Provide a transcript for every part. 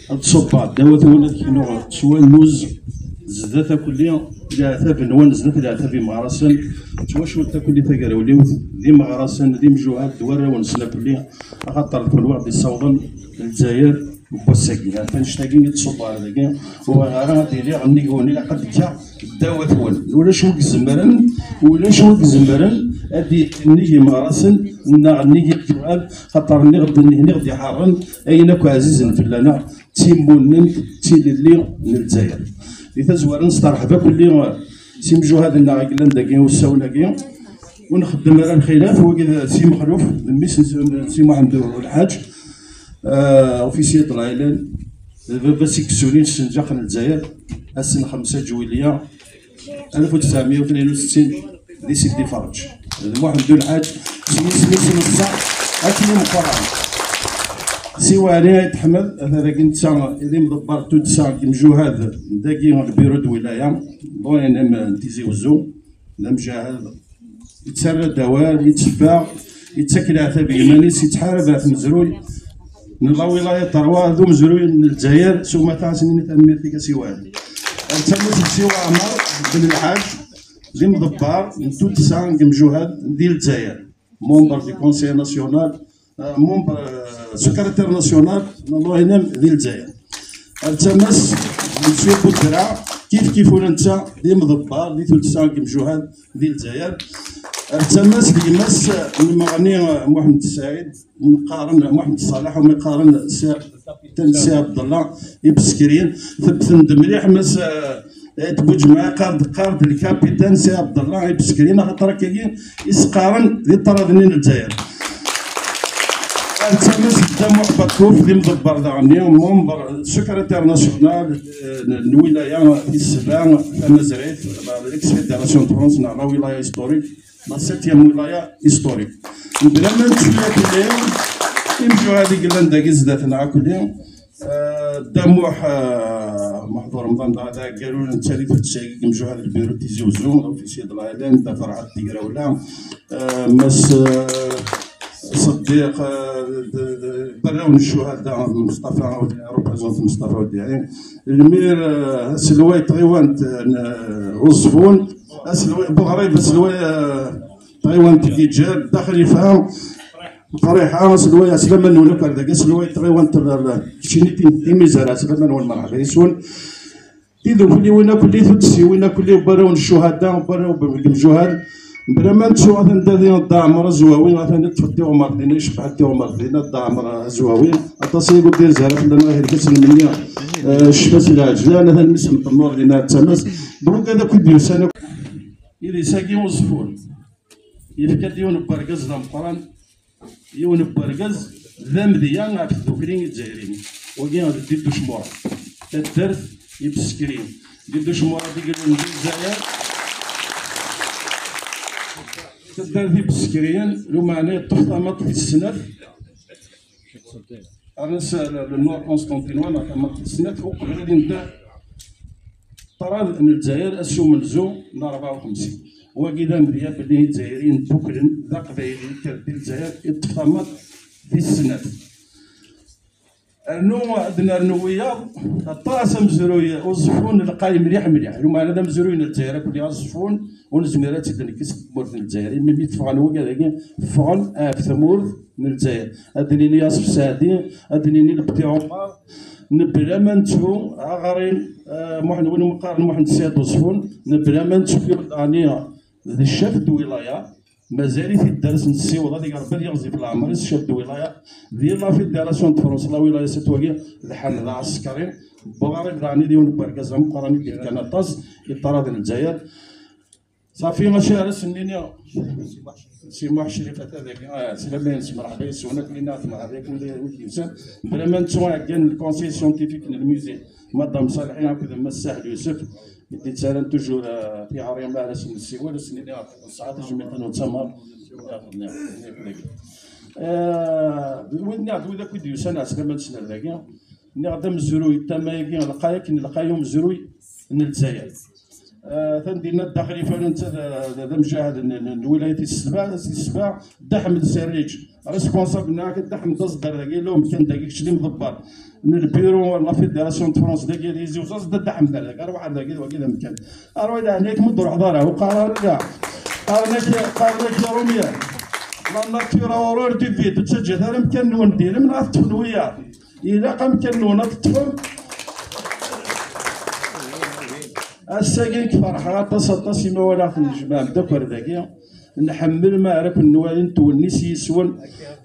التصبات داوات ولد كينو سوا الموز زدات كليا لا ثاب نوان زدات لا ثاب مغرسن شو تاكل تاكل وليو دي مغرسن دي مجوعات دوار ونسنا كليا خاطر كل واحد يصوضن الجزائر وبوساكين فنشتاقين يتصب على ذاك وغادي لي غنيقوني لقد جا داوات ولد ولا شو الزمرن ولا شو الزمرن هادي نيجي مغرسن نيجي جوال خاطر نغدي حارن اينك عزيز فلانا تيمون تيلي للجزائر لتزوار نسترحب كل سيمجو هذا الناقلان داكين والساوناكين ونخدم على الخلاف هو سي مخلوف الميس سي محمد الحاج اوفيسير العائلان بس يكسوني السنجاق الجزائر السنه 5 جويليه 1962 لي سيدي فرج محمد الحاج سميتو نصا اكيد مقرن سيوا عليها يتحمل هذا كنت اللي مدبر تو تسع كمجوهاد داكي البيرو د ولايه بغينا نتيزي وزو لا مجاهد يتسرى دوال يتشفى يتسكل عتاب يمانيس يتحارب عتاب مزروي من لا ولايه طروا ذو مزروي من الجزائر ثم تاع سنين تنمير فيك سيوان تمت سيوا عمر بن الحاج اللي مدبر من تو تسع كمجوهاد ديال الجزائر مومبر دي كونسي ناسيونال مومبر سكرتير ناسيونال الله ينام ديال الجزائر التمس مسيو بودرا كيف ولا انت اللي مدبر اللي تلتسع كمجوهاد ديال الجزائر التمس اللي يمس المغني محمد السعيد مقارن محمد صالح ومقارن سي عبد الله يبسكرين ثبت مليح مس تبوج معاه قارد الكابيتان سي عبد الله يبسكرين خاطر كاين يسقارن ديال طرادنين الجزائر التمس قدام واحد بطوف اللي مدبر داغني مومبر سكرتير ناسيونال الولايه في السبع انا زريت ليكس فيدراسيون فرونس لا ولايه هيستوريك لا سيتيام ولايه هيستوريك بلا ما نتشويه كل يوم يمشيو هذيك لندا كزداتنا كل يوم دموح محضور رمضان هذا قالوا لنا انت اللي تشارك نمشيو هذا البيرو تيزي وزوم في سيد العائلان دا فرحه تيقرا ولا مس صديق براون الشهداء مصطفى ريبريزونت مصطفى وديعي المير سلوي تايوان وصفون سلوي بوغريب سلوي تايوان تيجار داخل يفهم فريحه سلوي سلامة نولك هذاك سلوي تايوان شيني تيميزار سلامة نول مرحبا يسون تيدو كلي وين كلي تدسي وين كلي براون الشهداء براون الجهال بلا ما نتشوف هذا الدعمر زواوين مثلا تفدي عمر دينا يشبع دي عمر دينا الدعمر زواوين اتصيب ديال زهره لنا غير كسر مني الشفاس العجلان هذا المسم النور دينا التماس دروك هذا كل ديوسان إذا ساقي وصفون يفكر ديون برقز لمقران يون برقز ذا مذيان عبد الذكرين الجزائريين وكاين ديدو شمورة الدرس يبسكرين ديدو شمورة ديال الجزائر تدار في بسكريان لو معناه تخطمط في السنة أنا النور قسطنطينوان تخطمط في السنة وغادي نبدا طراد أن الجزائر أسيو ملزو ل 54 وكذا مديا بلي الجزائريين بوكلن ذا قبايلي ديال الجزائر تخطمط في السنة أنو عندنا النوية الطاسة مزروية وزفون القاي مليح مليح لو هذا مزروين الجزائر كل يصفون ونزميرات تنكس مورد الجزائر ملي تفعل هو كذا فعل في ثمور من الجزائر أدنيني يصف سعدي أدنيني لبتي عمر نبلا ما نتشوف غارين محمد بن مقارن محمد السيد وصفون نبلا ما نتشوف يعني ذي الشاف الولاية مازال في الدرس نسيو هذيك ربي يغزي في العمر الشاب الولايه ديال لا فيدراسيون دو فرنسا لا ولايه ستواكي الحال ذا عسكري بوغاري داني ديال بركاز مقارنه ديال كنطاس يطرد الجزائر صافي ماشي على سنين سي محي شريفات هذاك سلام مرحبا يسونك لينا مرحبا ولدي يوسف بلا ما نتوما كان الكونسيل سيونتيفيك للميوزي مدام صالحين هكذا ما الساحل يوسف يدي تسالم توجور في عريم على سن السيوال سنين ساعات جميع نتسمر وين نعدو ذاك وديو سنه سلام نسنا ذاك نعدم الزروي تما يجي لقايك نلقايهم زروي من الجزائر تندينا الداخلي فرنت هذا مجاهد الولايات السبع دحم السريج ريسبونسابل معاك دحم تصدر ذاك لهم كان داك اللي مدبر من البيرو ولا فيدراسيون دو فرونس ديكيليزي وزاز ضد حمد هذاك راه واحد ذاك وكذا مكان راه اذا عليك مدور حضاره وقرار كاع قال لك يا روميان لا ناتور اورور دي فيد تسجل هذا مكان ندير من غتطفل وياه الا قام كان تطفل الساكن فرحة تصدى سيما ولا في الجماعة داك ذاكيا نحمل ما راك نوالي نتونس يسون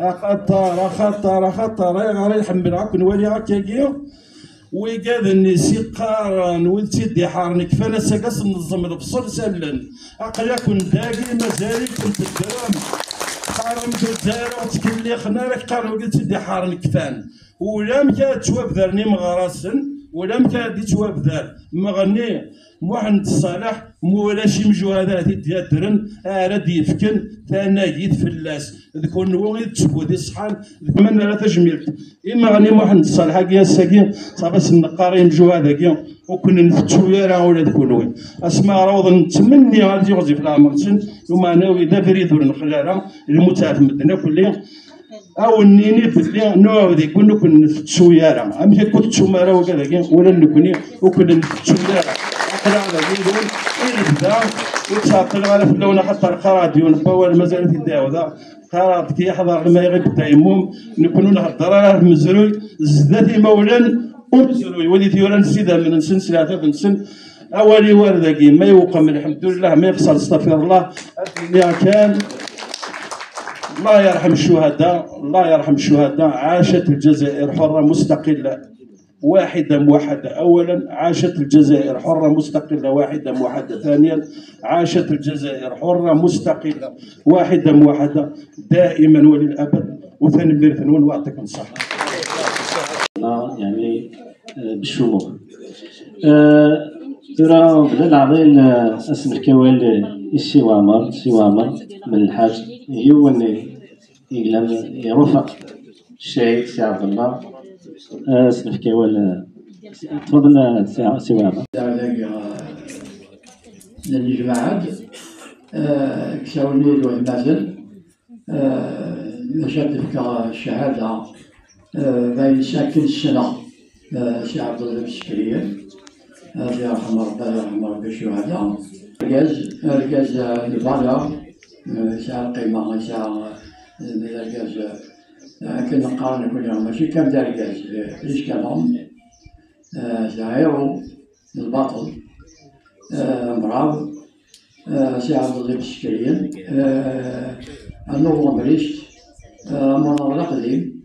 خطر غير يحمل هاك نوالي هكاكيا ويقاد النسي قارن ولتيدي حارن كفانا ساكاس نظم البصر سلن عقل يكون داكي مازال كنت الدرام قارن بالدار وتكليخنا راك قارن قلت تيدي حارن كفان ولا مكا توابذرني مغراسن ولا مكا دي توابذر مغني محمد الصالح مولا شي مجوهدات يديرن راد يفكن ثانايد فلاس ذكون نوغي تسبودي الصحان من لا تجميل اما غني محمد الصالح كيا ساكين صافي النقاري مجوهدا كيا وكنا نفتشو يا راه ولا تكونوا اسماء روض نتمني غادي يغزي في العمرتين وما ناوي ذا فريد نخلاها المتعمدنا كل او نيني بلي نوع ذي كنا نفتشو يا راه امشي كنت تشوما راه وكذا ولا نكوني وكنا نفتشو يا راه هذا يقول يبدا وتعطل على فلونا حتى القراديون فوال مازال تداو ذا قراد كي يحضر ما يغيب التيمم نكونوا نهضر على مزروي زداتي مولا ومزروي وليت يوران سيدا من سن 3 سن اولي وارداكي ما يوقم الحمد لله ما يخسر استغفر الله الدنيا كان الله يرحم الشهداء الله يرحم الشهداء عاشت الجزائر حرة مستقلة واحدة موحدة. أولا عاشت الجزائر حرة مستقلة واحدة موحدة. ثانيا عاشت الجزائر حرة مستقلة واحدة موحدة دائما وللأبد. وثاني بيرثنون ويعطيكم الصحة. يعني بالشموخ ترى بدا العضيل اسم الكوال السي وامر من الحاج هو يقلم يرفق الشهيد سي عبد الله اسم الكوال. تفضل سي وامر. للجماعات كساوني والمازل نشاط في الشهادة بين ساكن السنة سي عبد الله السكرية الله يرحم ربي الشهداء. الغاز الفالور ساعة القيمة ساعة الغاز كنقارن كل يوم ماشي كم دار الغاز ليش كلام زهيرو الباطل مراو سي عبد الله السكرية أنو مريشت مناظرة قديم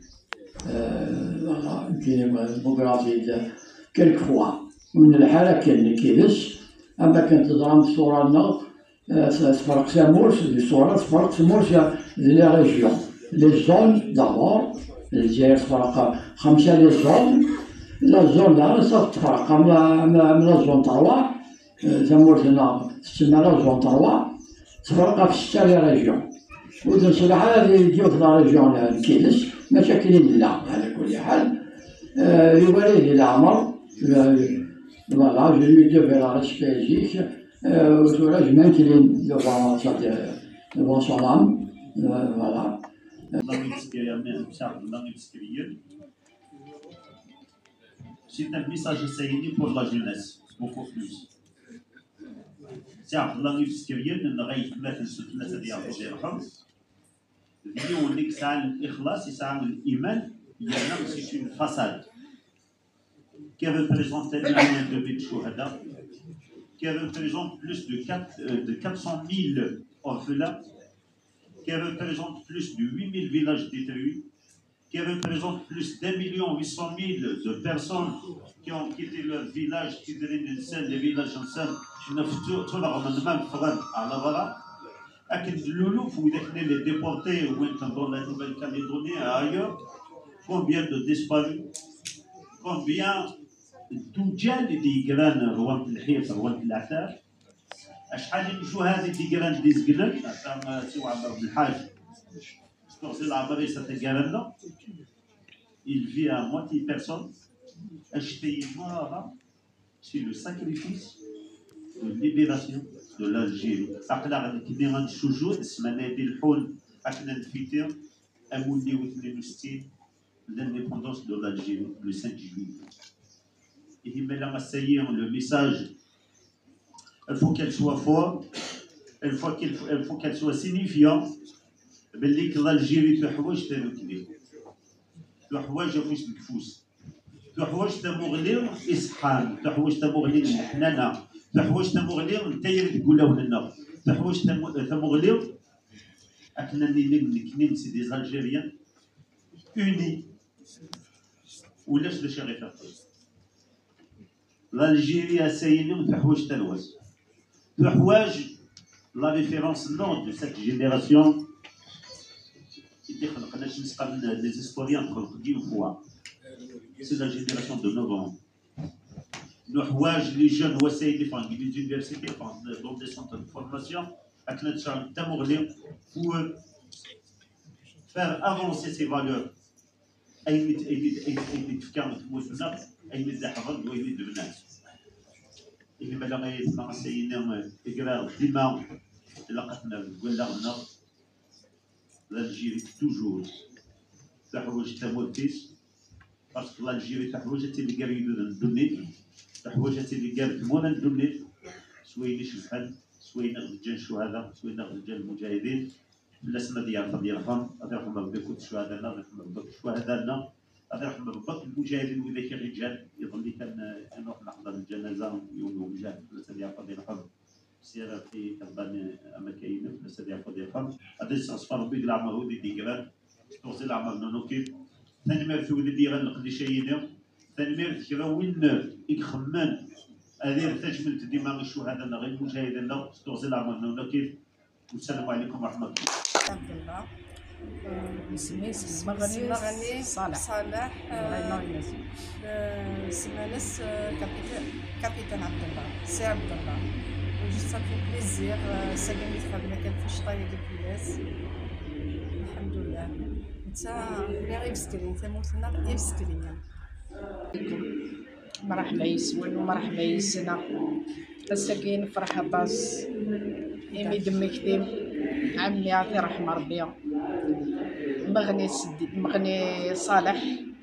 كاين ديمقراطي كلك فوا من الحالة كاين كيفاش أما كانت تضرب الصورة لنا تفرق سامورس الصورة تفرق سامورس لي ريجيون لي زون دابور الجزائر تفرق 5 لي زون لا زون لا صافي تفرق من لا زون 3 سامورس هنا تسمى لا زون 3 تفرق في 6 لي ريجيون. ودن صراحة هذه يجيو في لا ريجيون كيلس مشاكل لا على كل حال يبالي العمر voilà, je lui devais la respect je m'incline devant son âme, voilà. C'est un message essayé pour la jeunesse, beaucoup plus. C'est un plan extérieur, une raison de la soutenance de l'État. L'idée où l'examen ikhlas, c'est l'iman, c'est une façade qui représente un million de Bidchouhada, qui représente plus de 400 000 orphelins, qui représente plus de 8 000 villages détruits, qui représente plus d'1 800 000 de personnes qui ont quitté leur village, qui deviennent des villages anciens, qui ne font pas même front à la Vara. Avec l'Oulouf, où ils les déportés, ou dans la Nouvelle-Calédonie et ailleurs, combien de disparus, combien توجال اللي قران روان الحيط روان العتاب اشحال يمشوا هذه اللي قران دي زقلل تاع سي عمر بن الحاج سي العبري ستقالنا il vit à moitié personne acheté noir c'est le sacrifice de libération de l'Algérie أقلع كنا غنشوجو اسمنا ديال الحول أكنا نفيتير أمولي و 62 l'indépendance de l'Algérie le 5 juillet. Et il met là le message, il faut qu'elle soit forte, il faut qu'elle soit signifiante. باللي الجيري في حوايج تانو كبير، في حوايج فاش الكفوس، في حوايج تامو غلير إصحاب، في حوايج تامو غلير الحنانة، في حوايج تامو غلير نتاير تقولو لنا، في حوايج تامو غلير أكنا نكنين سي دي ألجيريان أوني ولاش باش غير l'Algérie ساينين في حوايج تلوز، في حوايج la référence non de cette génération. Les historiens dit une fois, c'est la génération de novembre. Les jeunes, les universités, dans des centres de formation, pour faire avancer ces valeurs. l'Algérie toujours تحوج تموتيش باسكو l'Algérie تحوج حتى اللي قال يدود الدنيا تحوج حتى اللي قال تمونا الدنيا سويني شبحال سوينا رجال الشهداء سوينا رجال المجاهدين بالاسماء ديال ربي يرحم الله يرحم ربي كل شهدائنا الله يرحم ربي شهدائنا الله يرحم ربي المجاهدين وذاك الرجال يظل كان نروح نحضر الجنازه يوم المجاهد بالاسماء ديال ربي يرحم سير في كربان أماكن في السدية فضيحة هذا الصفر بيد العمر ودي ديجران توصل العمر نونوكيف ثاني ما في ودي ديجران نقدي شيئين ثاني ما في كذا وين يخمن هذه تجمل ديما الشهداء غير المجاهدين توصل العمر نونوكيف والسلام عليكم ورحمة الله. عبد الله مغني صالح سمانس كابيتان عبد الله سي عبد الله وجست في بليزير ساكنين خدمة كان في الشطاية ديال الناس الحمد لله نتا غير بسكرين نتا موتنا غير بسكرين مرحبا يسون ومرحبا يسنا الساكين فرحة باص إيمي دمي كتيم عمي عطي رحمة ربي مغني صالح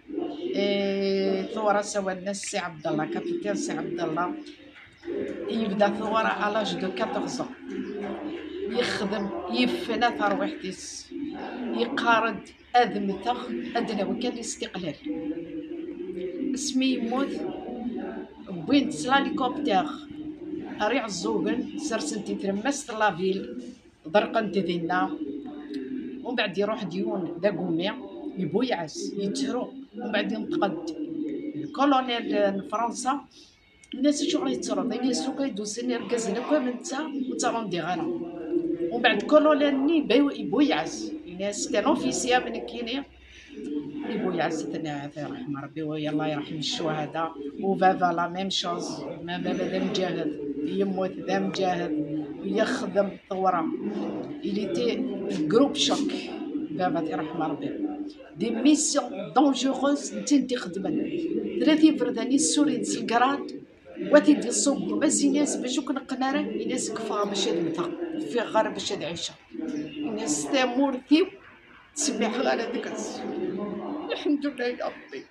ثورة سوا الناس سي عبد الله كابيتان سي عبد الله يبدا ثورة على لاج دو 14 يخدم يفنى ثروحتيس يقارد أذمته أدنى وكان الاستقلال اسمي يموت بوين سلاليكوبتر أريع الزوغن سرسنتي ترمست لافيل ضرقنت ذينا ومن بعد يروح ديون دا قومي يبويعس يتهرو ومن بعد ينتقد الكولونيل فرنسا الناس شغل يترض الناس لو كيدوسني ركزنا كوم انت وتروندي غانا ومن بعد كولونيل يبويعس الناس كانوا في سياب كيني يبويعس تنا رحمه ربي ويلا يرحم الشهداء وفافا لا ميم شوز ما بابا مجاهد يموت ذا مجاهد ويخدم ثورة إليتي جروب شوك بابا يرحم ربي دي ميسيون دونجوروز نتي خدمن 30 فرداني السوري تسلقراد واتي دي الصوب بس الناس باش كنقناره الناس كفاها باش يدمتها في غار باش يعيشها الناس تامورتي تسبح على ديك الحمد لله يا ربي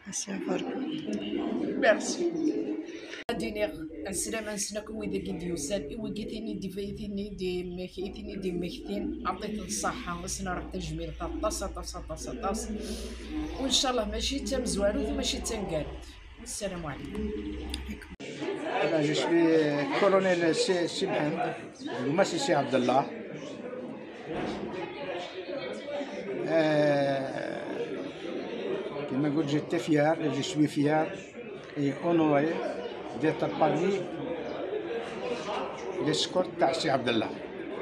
ميرسي دينيغ السلام نسناكم وإذا كنت يوسال وقيتيني دي فايتيني دي مكيتيني دي مكتين عطيت الصحة وسنا راه تجميل طاس وإن شاء الله ماشي تم زوارو ماشي تنقال والسلام عليكم. أنا جو سوي كولونيل سي محمد وما سي عبد الله كما قلت جيتي فيار جو سوي فيار اي اونوري d'être parmi l'escorte تاع سي عبد الله.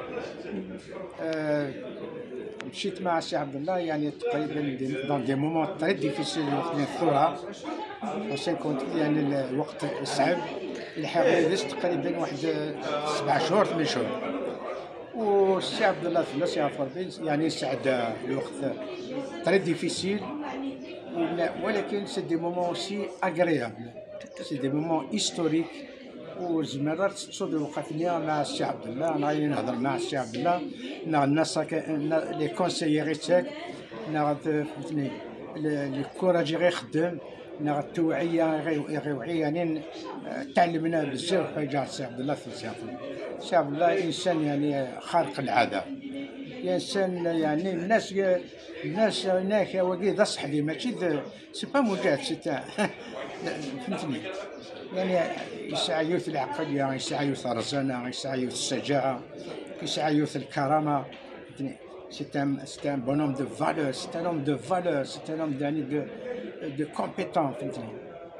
مشيت مع سي عبد الله يعني تقريبا دون دي مومون تري ديفيسيل وقت الثوره وسين كنت يعني الوقت صعب الحقيقه دزت تقريبا واحد 7 شهور 8 شهور والسي عبد الله ثلاث يعرف يعني سعد الوقت تري ديفيسيل ولكن سي دي مومون اوسي اغريابل سي دي مومون هيستوريك وزمرات تصود وقفني مع السي عبد الله انا غادي نهضر مع السي عبد الله الناس لي كونسيير تاعك فهمتني الكوراجي غيخدم نا التوعيه غيوعي يعني تعلمنا بزاف حاجات سي عبد الله في سي عبد الله انسان يعني خارق العاده، انسان يعني الناس هناك وكي ذا صحبي ماشي سي با مجاهد سي فهمتني، يعني يسعى يوث العقليه، يسعى يوث الرزانه، يسعى يوث الشجاعه، يسعى يوث الكرامه، فهمتني. C'est un bonhomme de valeur, c'est un homme de valeur, c'est un homme de compétent, فهمتني.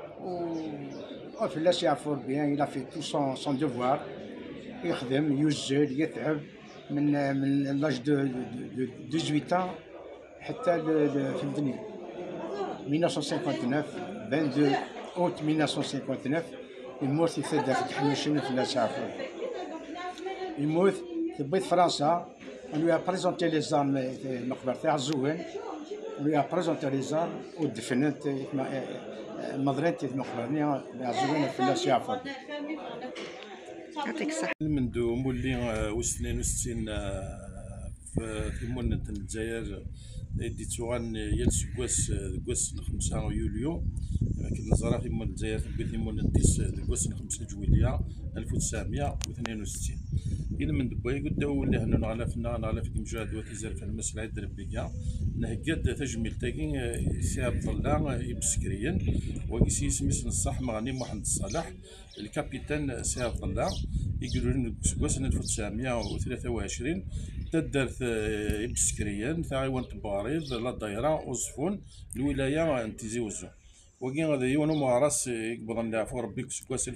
وفي الناس يعرفوا بيان il a fait tout son devoir، يخدم يوجد يتعب من لاج دو 18 ans حتى فهمتني 1959 22 août 1959 يموت يفدى في التحميشين في الناس يعرفوا، يموت في بيت فرنسا. On lui a présenté les armes المقبرة تاع الزوين، on lui a présenté les armes ودفنت مضرنت المقبرة تاع الزوين في الناس يعرفوا. يعطيك الصحة. منذ مولي وسنين وستين في مونة الجزائر ديتوغان يال سكواس 5 يوليو، لكن نزرع في مونة الجزائر في مونة سكواس 5 جويلية 1962. إلى من دبي قداو اللي هنا نغلا في المجاهد وتزال في المسلعة الدربية نهجد تجميل تاكين سي عبد الله يبسكريا وكيسي سميس نصح مغني محمد الصالح الكابيتان سي عبد الله يقولون سكواس 1923 تدرت يبسكريا ثايوان تباريض لا دايرة وصفون الولاية انتيزي وزو وكي هذا يونو مغارس يقبض نعرفو ربي سكواس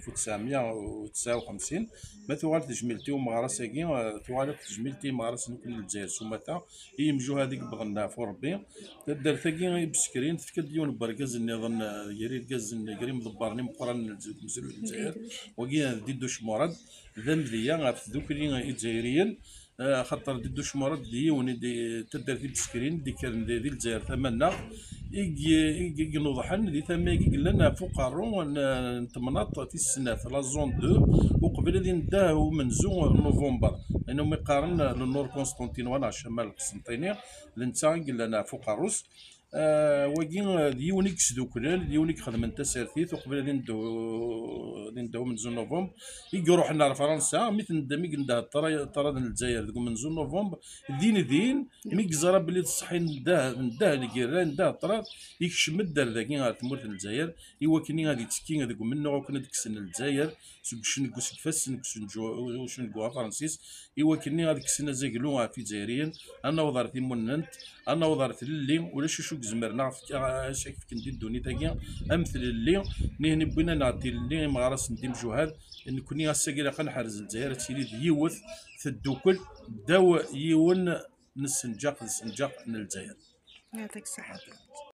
1959 ما ثوالت تجميلتي ومغارس كي ثوالت تجميلتي مغارس نكون الجزائر سومتا يمجو هذيك بغا نعرفو ربي دار ثاكي بسكرين تفكد يون بركاز نظن يريد كاز يريد مضبرني مقرن مسؤول الجزائر وكي ديدو شمورد ذنبليا غاف ذوكري الجزائريين خاطر ديدو شمورد ديون تدار في بسكرين دي كان دي الجزائر ثمنا يجي نوضحن دي ثما يجي لنا فوق الرون نتمناط في السنه في لا زون 2 وقبل هذه نداه منزو نوفمبر لانه يقارن للنور كونستانتينوال على شمال القسنطينيه لنتا لنا فوق الروس وكي ديونيك سدوكلال ديونيك خدم انت سارتيت وقبل هذه نداو منزو نوفمبر يجي روحنا لفرنسا مثل ندمي نداه طراد الجزائر منزو نوفمبر دين مي كزرا بلي تصحي نداه الكيران نداه طراد يكشم الدار ذاكي غير تمورت الجزائر يوكني غادي تسكين هذاك منو كنا ديك السنه الجزائر سكشن كوسك فاسن كسن جو شنو فرانسيس يوكني غادي كسنا زاكلو في الجزائريين انا وضرت مننت انا وضرت اللي ولا شو زمرنا شاك كندير دوني تاكي امثل اللي نهني بينا نعطي اللي مغارس نديم جهاد ان كوني غاساكي قنحرز الجزائر تيري يوث في الدوكل داو يون نسنجاق من الجزائر. يعطيك الصحة.